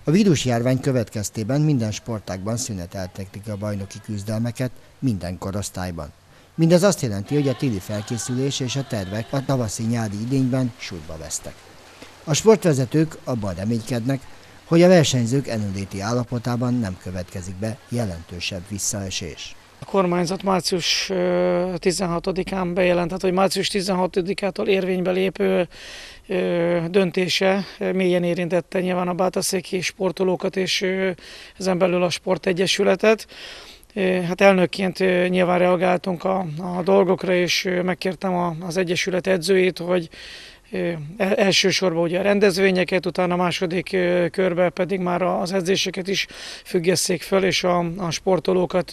A vírusjárvány következtében minden sportágban szüneteltették a bajnoki küzdelmeket minden korosztályban. Mindez azt jelenti, hogy a téli felkészülés és a tervek a tavaszi-nyári idényben sútba vesztek. A sportvezetők abban reménykednek, hogy a versenyzők erőnléti állapotában nem következik be jelentősebb visszaesés. A kormányzat március 16-án bejelentett, hogy március 16-ától érvénybe lépő döntése mélyen érintette nyilván a bátaszéki sportolókat és ezen belül a sportegyesületet. Hát elnökként nyilván reagáltunk a dolgokra, és megkértem az egyesület edzőjét, hogy elsősorban ugye a rendezvényeket, utána a második körben pedig már az edzéseket is függesszék föl, és a sportolókat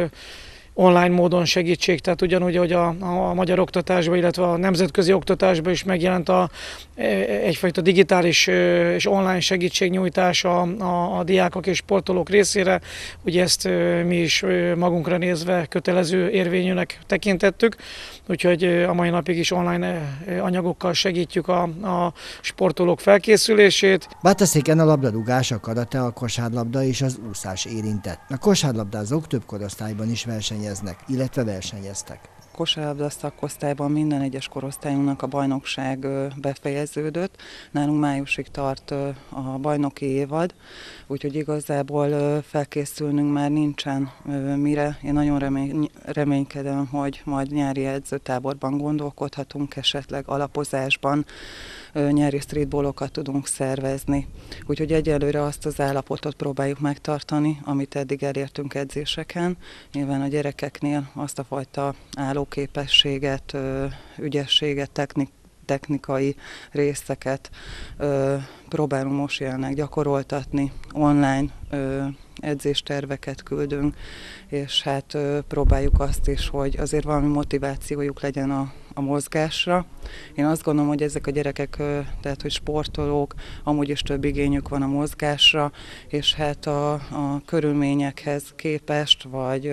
online módon segítség, tehát ugyanúgy, hogy a magyar oktatásban, illetve a nemzetközi oktatásban is megjelent egyfajta digitális és online segítségnyújtás a diákok és sportolók részére. Ugye ezt mi is magunkra nézve kötelező érvényűnek tekintettük, úgyhogy a mai napig is online anyagokkal segítjük a sportolók felkészülését. Bátaszéken a labdarúgás, a karate, a kosárlabda és az úszás érintett. A kosárlabdázók több korosztályban is versenyeznek, illetve versenyeztek. A kosárlabda szakosztályban minden egyes korosztályunknak a bajnokság befejeződött. Nálunk májusig tart a bajnoki évad, úgyhogy igazából felkészülnünk már nincsen mire. Én nagyon reménykedem, hogy majd nyári edzőtáborban gondolkodhatunk, esetleg alapozásban nyári streetballokat tudunk szervezni. Úgyhogy egyelőre azt az állapotot próbáljuk megtartani, amit eddig elértünk edzéseken. Nyilván a gyerekeknél azt a fajta állóképességet, ügyességet, technikai részeket próbálunk most jelenleg gyakoroltatni, online edzésterveket küldünk, és hát próbáljuk azt is, hogy azért valami motivációjuk legyen a mozgásra. Én azt gondolom, hogy ezek a gyerekek, tehát hogy sportolók, amúgy is több igényük van a mozgásra, és hát a körülményekhez képest, vagy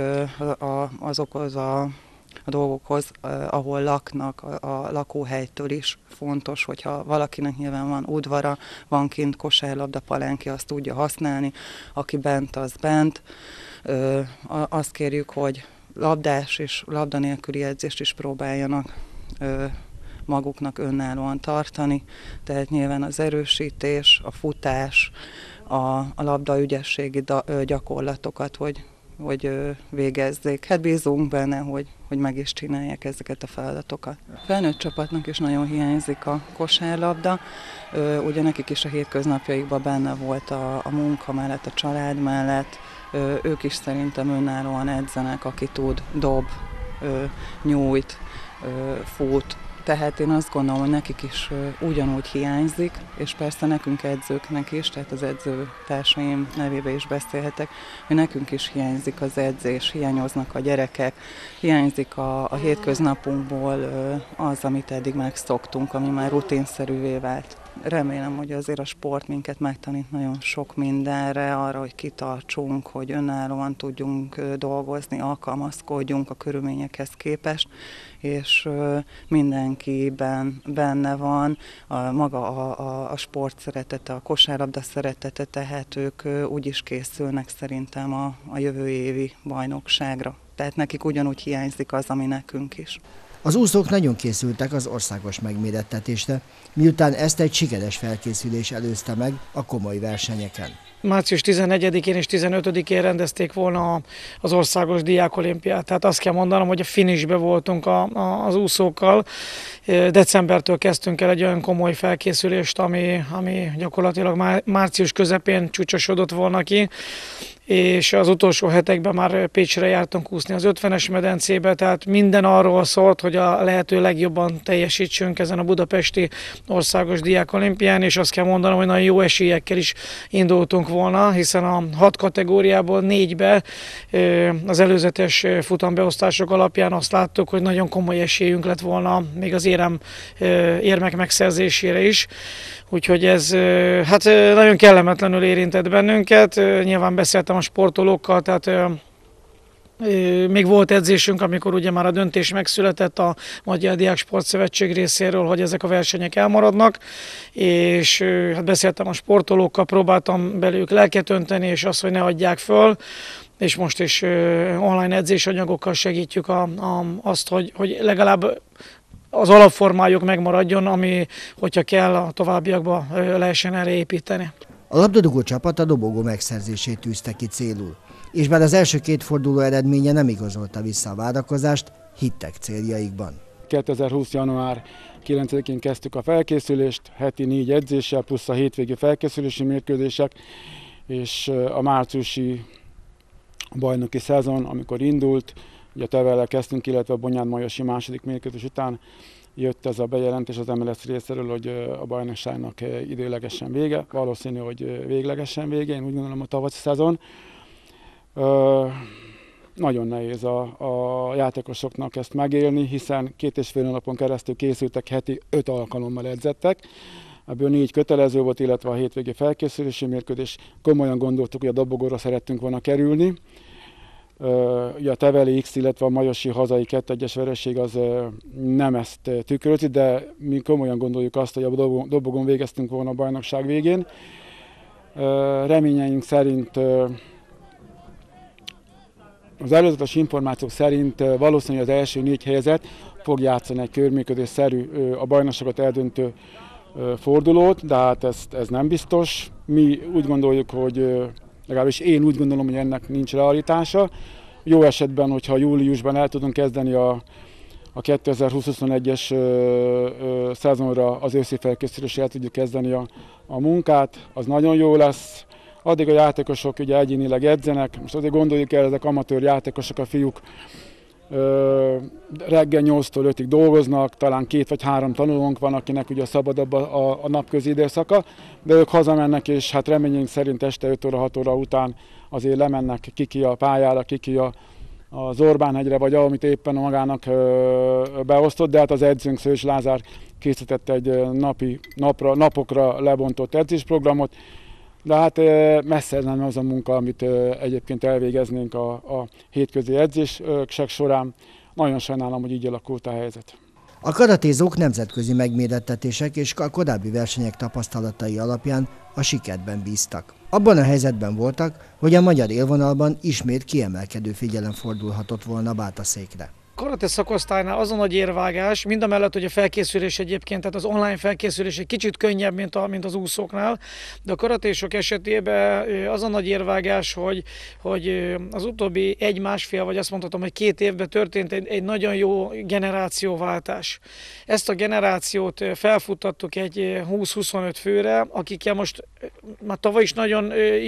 azokhoz a dolgokhoz, ahol laknak, a lakóhelytől is fontos, hogyha valakinek nyilván van udvara, van kint kosárlabda palánkja, azt tudja használni, aki bent, az bent. Azt kérjük, hogy labdás és labda nélküli edzést is próbáljanak maguknak önállóan tartani, tehát nyilván az erősítés, a futás, a labda ügyességi gyakorlatokat, hogy végezzék. Hát bízunk benne, hogy meg is csinálják ezeket a feladatokat. A felnőtt csapatnak is nagyon hiányzik a kosárlabda. Ugye nekik is a hétköznapjaikban benne volt a munka mellett, a család mellett. Ők is szerintem önállóan edzenek, aki tud, dob, nyújt, fut. Tehát én azt gondolom, hogy nekik is ugyanúgy hiányzik, és persze nekünk edzőknek is, tehát az edzőtársaim nevébe is beszélhetek, hogy nekünk is hiányzik az edzés, hiányoznak a gyerekek, hiányzik a hétköznapunkból az, amit eddig megszoktunk, ami már rutinszerűvé vált. Remélem, hogy azért a sport minket megtanít nagyon sok mindenre, arra, hogy kitartsunk, hogy önállóan tudjunk dolgozni, alkalmazkodjunk a körülményekhez képest, és mindenkiben benne van maga a sport szeretete, a kosárlabda szeretete, tehát ők úgy is készülnek szerintem a jövő évi bajnokságra. Tehát nekik ugyanúgy hiányzik az, ami nekünk is. Az úszók nagyon készültek az országos megmérettetésre, miután ezt egy sikeres felkészülés előzte meg a komoly versenyeken. Március 14-én és 15-én rendezték volna az országos diákolimpiát. Tehát azt kell mondanom, hogy a finishbe voltunk az úszókkal. Decembertől kezdtünk el egy olyan komoly felkészülést, ami gyakorlatilag március közepén csúcsosodott volna ki, és az utolsó hetekben már Pécsre jártunk úszni az 50-es medencébe, tehát minden arról szólt, hogy a lehető legjobban teljesítsünk ezen a budapesti országos diákolimpián, és azt kell mondanom, hogy nagyon jó esélyekkel is indultunk volna, hiszen a 6 kategóriából 4-be az előzetes futambeosztások alapján azt láttuk, hogy nagyon komoly esélyünk lett volna még az érmek megszerzésére is. Úgyhogy ez hát nagyon kellemetlenül érintett bennünket. Nyilván beszéltem a sportolókkal, tehát Még volt edzésünk, amikor ugye már a döntés megszületett a Magyar Diák Sportszövetség részéről, hogy ezek a versenyek elmaradnak, és hát beszéltem a sportolókkal, próbáltam belőlük lelket önteni, és azt, hogy ne adják föl, és most is online edzésanyagokkal segítjük azt, hogy legalább az alapformájuk megmaradjon, ami, hogyha kell, a továbbiakban lehessen erre építeni. A labdarúgó csapat a dobogó megszerzését tűzte ki célul, és bár az első két forduló eredménye nem igazolta vissza a várakozást, hittek céljaikban. 2020. január 9-én kezdtük a felkészülést, heti 4 edzéssel, plusz a hétvégi felkészülési mérkőzések, és a márciusi bajnoki szezon, amikor indult, ugye Tevellel kezdtünk, illetve a Bonyád-Majosi második mérkőzés után jött ez a bejelentés az MLS részéről, hogy a bajnokságnak időlegesen vége, valószínű, hogy véglegesen vége, én úgy gondolom a tavaszi szezon. Nagyon nehéz a játékosoknak ezt megélni, hiszen 2,5 napon keresztül készültek, heti 5 alkalommal edzettek. Ebből 4 kötelező volt, illetve a hétvégi felkészülési mérkőzés. Komolyan gondoltuk, hogy a dobogóra szerettünk volna kerülni. Ugye a Teveli X, illetve a majosi hazai 2-1-es vereség az nem ezt tükrözi, de mi komolyan gondoljuk azt, hogy a dobogón végeztünk volna a bajnokság végén. Reményeink szerint, az előzetes információk szerint valószínűleg az első 4 helyezett fog játszani egy körműködésszerű a bajnokságot eldöntő fordulót, de hát ez nem biztos. Mi úgy gondoljuk, hogy legalábbis én úgy gondolom, hogy ennek nincs realitása. Jó esetben, hogyha júliusban el tudunk kezdeni a 2020-21-es szezonra az őszi felkészülésre el tudjuk kezdeni a munkát, az nagyon jó lesz. Addig a játékosok ugye egyénileg edzenek, most azért gondoljuk el, ezek amatőr játékosok, a fiúk reggel 8-tól 5-ig dolgoznak, talán 2 vagy 3 tanulónk van, akinek ugye szabadabb a napközi időszaka, de ők hazamennek, és hát reményünk szerint este 5 óra, 6 óra után azért lemennek ki a pályára, ki az Orbánhegyre, vagy amit éppen magának beosztott, de hát az edzőnk Szőcs Lázár készített egy napokra lebontott edzésprogramot, de hát messze nem az a munka, amit egyébként elvégeznénk a hétközi edzések során. Nagyon sajnálom, hogy így alakult a helyzet. A karatézók nemzetközi megmérettetések és a korábbi versenyek tapasztalatai alapján a sikerben bíztak. Abban a helyzetben voltak, hogy a magyar élvonalban ismét kiemelkedő figyelem fordulhatott volna Bátaszékre. Karate szakosztálynál az a nagy érvágás, mindamellett, hogy a felkészülés egyébként, tehát az online felkészülés egy kicsit könnyebb, mint az úszóknál, de a karatésok esetében az a nagy érvágás, hogy az utóbbi 1-1,5, vagy azt mondhatom, hogy 2 évben történt egy nagyon jó generációváltás. Ezt a generációt felfuttattuk egy 20-25 főre, akikkel most már tavaly is nagyon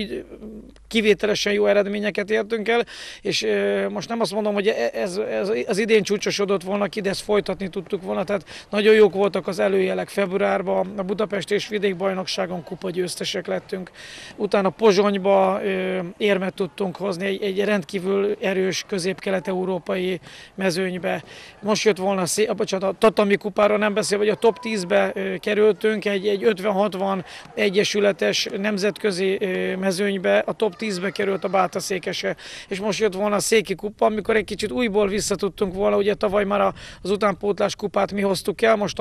kivételesen jó eredményeket értünk el, és most nem azt mondom, hogy ez az idén csúcsosodott volna ki, de ezt folytatni tudtuk volna, tehát nagyon jók voltak az előjelek februárban, a Budapest és vidékbajnokságon kupagyőztesek lettünk, utána Pozsonyba érmet tudtunk hozni egy rendkívül erős közép-kelet-európai mezőnybe. Most jött volna a Tatami kupára nem beszél, vagy a top 10-be kerültünk, egy 50-60 egyesületes nemzetközi mezőnybe, a top 10-be került a Bátaszékese, és most jött volna a Széki kupa, amikor egy kicsit újból visszatudtunk volna, ugye tavaly már az utánpótlás kupát mi hoztuk el, most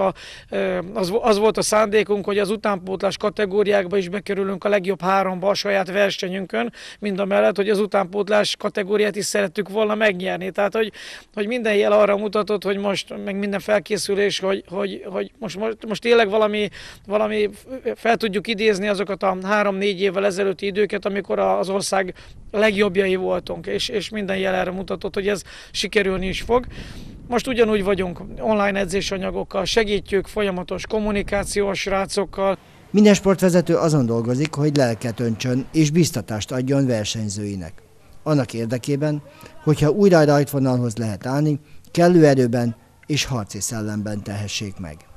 az volt a szándékunk, hogy az utánpótlás kategóriákba is bekerülünk a legjobb 3-ba a saját versenyünkön, mindamellett, hogy az utánpótlás kategóriát is szerettük volna megnyerni. Tehát, hogy minden jel arra mutatott, hogy most, meg minden felkészülés, hogy most tényleg valami fel tudjuk idézni azokat a 3-4 évvel ezelőtti időket, amikor az ország legjobbjai voltunk, és minden jel erre mutatott, hogy ez sikerülni is fog. Most ugyanúgy vagyunk online edzésanyagokkal, segítjük, folyamatos kommunikáció a srácokkal. Minden sportvezető azon dolgozik, hogy lelket öntsön és biztatást adjon versenyzőinek. Annak érdekében, hogyha újra a rajtvonalhoz lehet állni, kellő erőben és harci szellemben tehessék meg.